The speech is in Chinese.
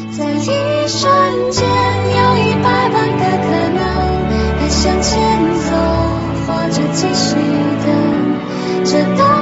在一瞬间有100万个可能，该向前走或者继续等，这都